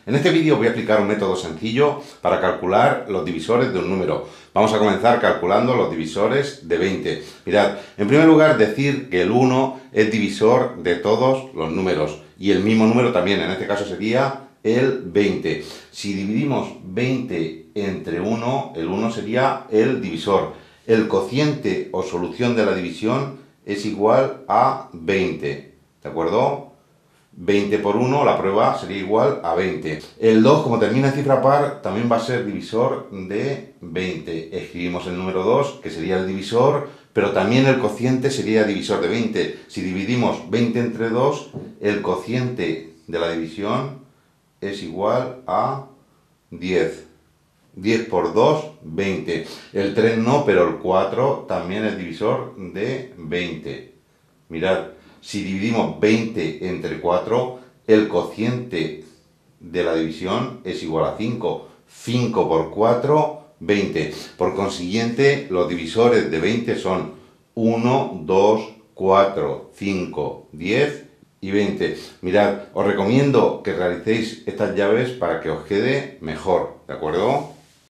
En este vídeo voy a explicar un método sencillo para calcular los divisores de un número. Vamos a comenzar calculando los divisores de 20. Mirad, en primer lugar decir que el 1 es divisor de todos los números y el mismo número también, en este caso sería el 20. Si dividimos 20 entre 1, el 1 sería el divisor. El cociente o solución de la división es igual a 20, ¿de acuerdo? 20 por 1, la prueba sería igual a 20. El 2, como termina en cifra par, también va a ser divisor de 20. Escribimos el número 2, que sería el divisor, pero también el cociente sería divisor de 20. Si dividimos 20 entre 2, el cociente de la división es igual a 10. 10 por 2, 20. El 3 no, pero el 4 también es divisor de 20. Mirad, si dividimos 20 entre 4, el cociente de la división es igual a 5. 5 por 4, 20. Por consiguiente, los divisores de 20 son 1, 2, 4, 5, 10 y 20. Mirad, os recomiendo que realicéis estas llaves para que os quede mejor, ¿de acuerdo?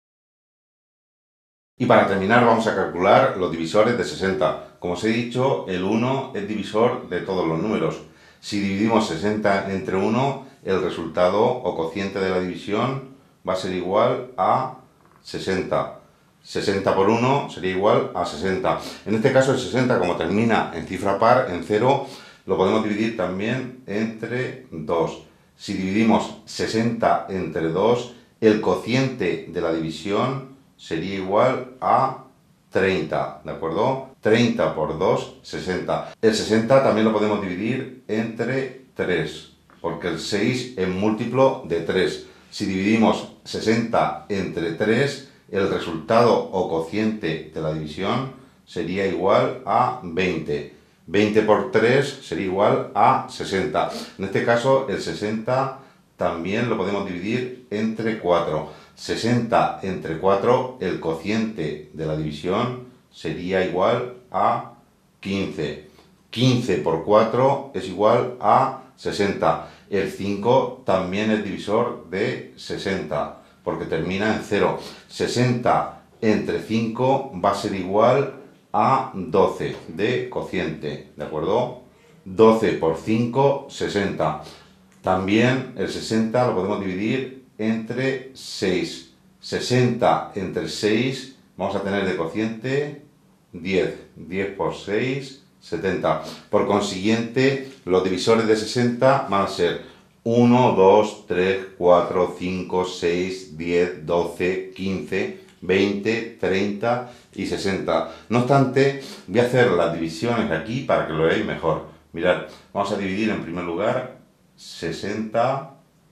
Y para terminar vamos a calcular los divisores de 60. Como os he dicho, el 1 es divisor de todos los números. Si dividimos 60 entre 1, el resultado o cociente de la división va a ser igual a 60. 60 por 1 sería igual a 60. En este caso el 60, como termina en cifra par, en 0, lo podemos dividir también entre 2. Si dividimos 60 entre 2, el cociente de la división sería igual a 30, ¿de acuerdo? 30 por 2, 60. El 60 también lo podemos dividir entre 3, porque el 6 es múltiplo de 3. Si dividimos 60 entre 3, el resultado o cociente de la división sería igual a 20. 20 por 3 sería igual a 60. En este caso, el 60 también lo podemos dividir entre 4. 60 entre 4, el cociente de la división sería igual a 15. 15 por 4 es igual a 60. El 5 también es divisor de 60, porque termina en 0. 60 entre 5 va a ser igual a 12 de cociente, ¿de acuerdo? 12 por 5, 60. También el 60 lo podemos dividir entre 6. 60 entre 6 vamos a tener de cociente 10. 10 por 6, 70. Por consiguiente, los divisores de 60 van a ser 1, 2, 3, 4, 5, 6, 10, 12, 15, 20, 30 y 60. No obstante, voy a hacer las divisiones aquí para que lo veáis mejor. Mirad, vamos a dividir en primer lugar 60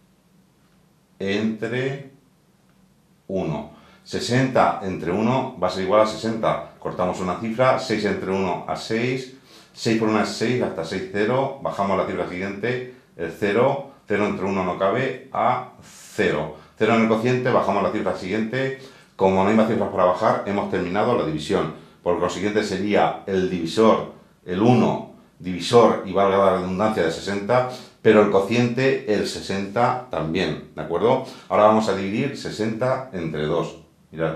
entre 1. 60 entre 1 va a ser igual a 60. Cortamos una cifra, 6 entre 1 a 6. 6 por 1 es 6, hasta 6, 0. Bajamos la cifra siguiente, el 0. 0 entre 1 no cabe, a 0. 0 en el cociente, bajamos la cifra siguiente. Como no hay más cifras para bajar, hemos terminado la división. Por lo siguiente sería el divisor, el 1, divisor y valga la redundancia de 60, pero el cociente, el 60 también, ¿de acuerdo? Ahora vamos a dividir 60 entre 2. Mirad.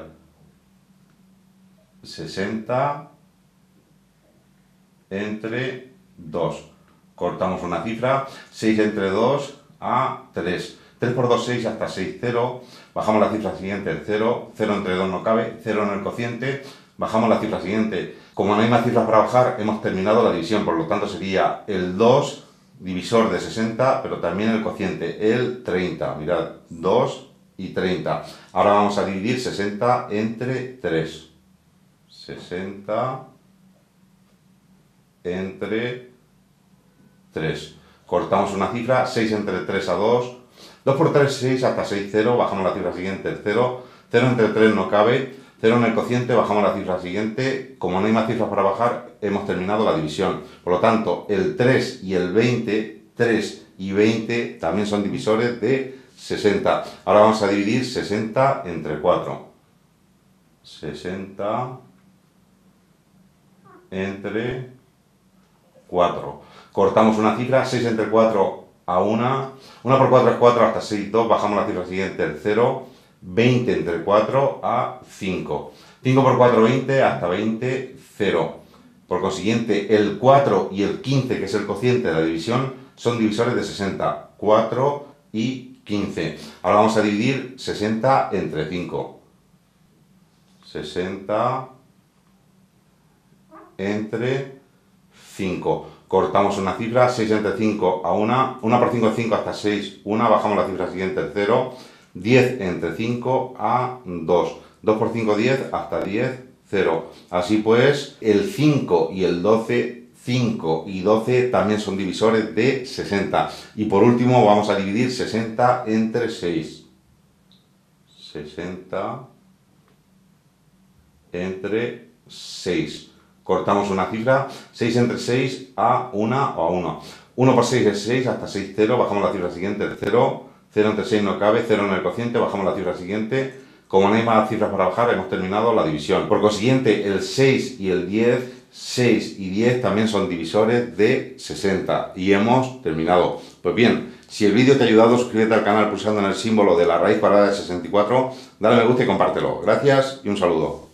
60 entre 2. Cortamos una cifra. 6 entre 2 a 3. 3 por 2, 6, hasta 6, 0. Bajamos la cifra siguiente, el 0. 0 entre 2 no cabe. 0 en el cociente. Bajamos la cifra siguiente. Como no hay más cifras para bajar, hemos terminado la división. Por lo tanto, sería el 2, divisor de 60, pero también el cociente, el 30. Mirad, 2 y 30. Ahora vamos a dividir 60 entre 3. 60 entre 3. Cortamos una cifra, 6 entre 3 a 2. 2 por 3, 6, hasta 6, 0. Bajamos la cifra siguiente, el 0. 0 entre 3 no cabe. 0 en el cociente, bajamos la cifra siguiente. Como no hay más cifras para bajar, hemos terminado la división. Por lo tanto, el 3 y el 20, 3 y 20 también son divisores de 60. Ahora vamos a dividir 60 entre 4. 60 entre 4. Cortamos una cifra, 6 entre 4 a 1, 1 por 4 es 4 hasta 6, 2, bajamos la cifra siguiente, el 0, 20 entre 4 a 5. 5 por 4, 20, hasta 20, 0. Por consiguiente, el 4 y el 15, que es el cociente de la división, son divisores de 60. 4 y 15. Ahora vamos a dividir 60 entre 5. 60 entre 5. Cortamos una cifra, 6 entre 5 a 1. 1 por 5 es 5 hasta 6, 1. Bajamos la cifra siguiente, el 0. 10 entre 5 a 2. 2 por 5, 10, hasta 10, 0. Así pues, el 5 y el 12, 5 y 12 también son divisores de 60. Y por último vamos a dividir 60 entre 6. 60 entre 6. Cortamos una cifra, 6 entre 6 a 1 o a 1. 1 por 6 es 6, hasta 6, 0. Bajamos la cifra siguiente, el 0. 0 entre 6 no cabe, 0 en el cociente, bajamos la cifra siguiente. Como no hay más cifras para bajar, hemos terminado la división. Por consiguiente, el 6 y el 10, 6 y 10 también son divisores de 60. Y hemos terminado. Pues bien, si el vídeo te ha ayudado, suscríbete al canal pulsando en el símbolo de la raíz cuadrada de 64, dale me gusta y compártelo. Gracias y un saludo.